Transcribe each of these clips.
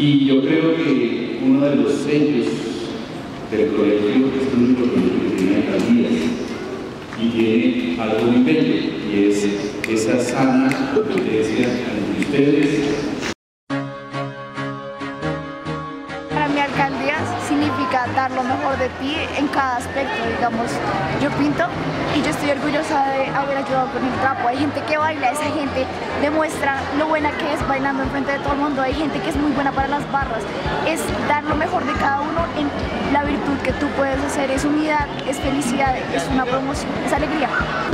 Y yo creo que uno de los sellos del colegio es el único colegio que tiene alcaldías y tiene algo muy bello, y es esa sana competencia entre ustedes. Para mí alcaldía significa dar lo mejor de ti en cada aspecto. Digamos, yo pinto y yo estoy orgullosa de haber ayudado con el trapo. Hay gente que baila, esa gente demuestra lo buena que es bailando enfrente de todo el mundo. Hay gente que es muy buena para las barras. Es dar lo mejor de cada uno en la virtud que tú puedes hacer. Es unidad, es felicidad, es una promoción, es alegría.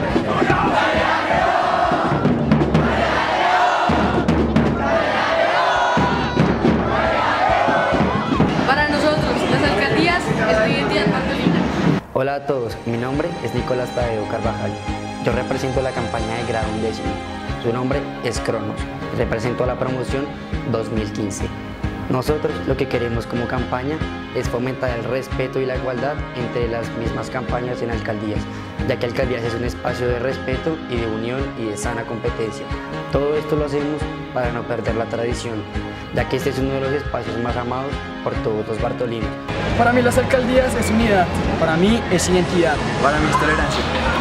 Para nosotros, las alcaldías es la identidad bartolina. Hola a todos, mi nombre es Nicolás Tadeo Carvajal. Yo represento la campaña de grado 11. Su nombre es Cronos. Represento a la promoción 2015. Nosotros lo que queremos como campaña es fomentar el respeto y la igualdad entre las mismas campañas en alcaldías, ya que alcaldías es un espacio de respeto y de unión y de sana competencia. Todo esto lo hacemos para no perder la tradición, ya que este es uno de los espacios más amados por todos los bartolinos. Para mí las alcaldías es unidad, para mí es identidad, para mí es tolerancia.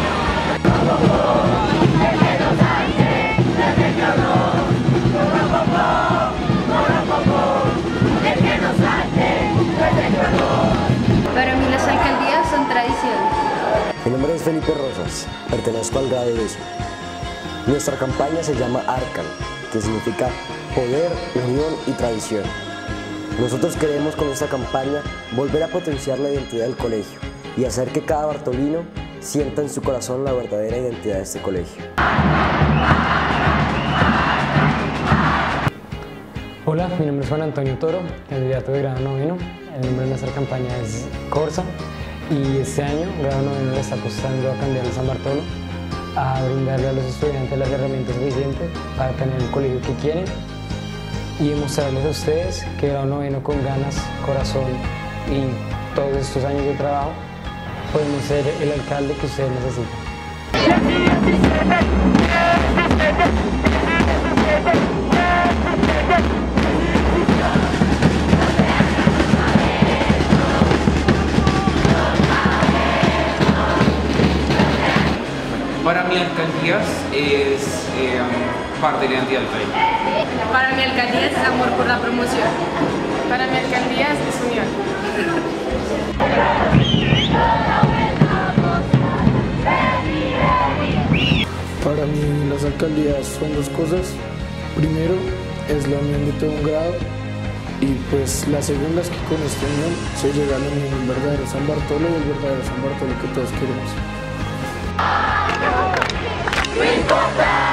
Para mí las alcaldías son tradiciones. Mi nombre es Felipe Rosas, pertenezco al grado 10. Nuestra campaña se llama Arcan, que significa poder, unión y tradición. Nosotros queremos con esta campaña volver a potenciar la identidad del colegio y hacer que cada bartolino sienta en su corazón la verdadera identidad de este colegio. Hola, mi nombre es Juan Antonio Toro, candidato de grado 9. El nombre de nuestra campaña es Corsa y este año grado 9 le está apostando a cambiar el San Bartolo, a brindarle a los estudiantes las herramientas suficientes para tener el colegio que quieren y demostrarles a ustedes que grado 9 con ganas, corazón y todos estos años de trabajo podemos ser el alcalde que ustedes necesitan. Para mí alcaldías es parte de la identidad del país. Para mí alcaldías es amor por la promoción. Para mí alcaldías es unión. Para mí las alcaldías son dos cosas. Primero es la unión de todo un grado y pues la segunda es que con esta unión se llega a la unión del verdadero San Bartolo y el verdadero San Bartolo que todos queremos. ¡No importa!